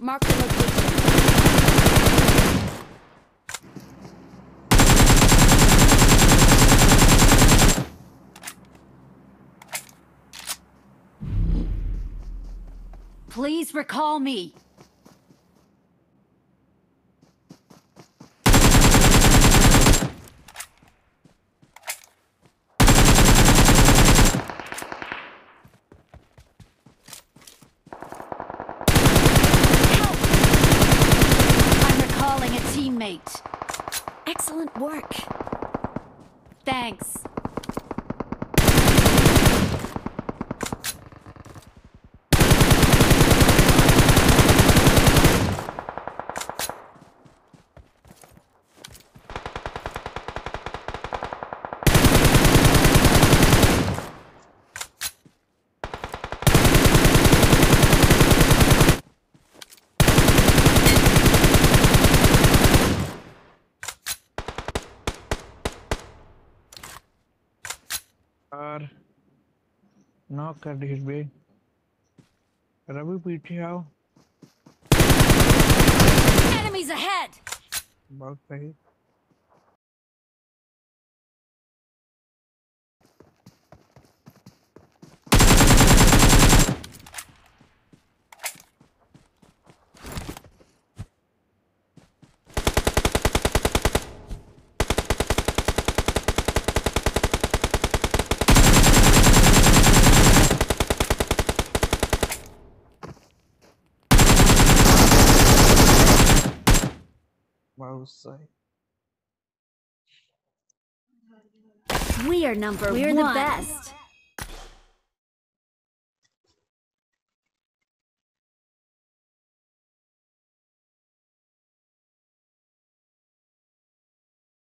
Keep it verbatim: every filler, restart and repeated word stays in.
Mark the location. Please recall me. Teammate. Excellent work. Thanks. और knock कर दी बे रवि पीछे आओ। Enemies ahead. बहुत सही। We are number We're one. the best.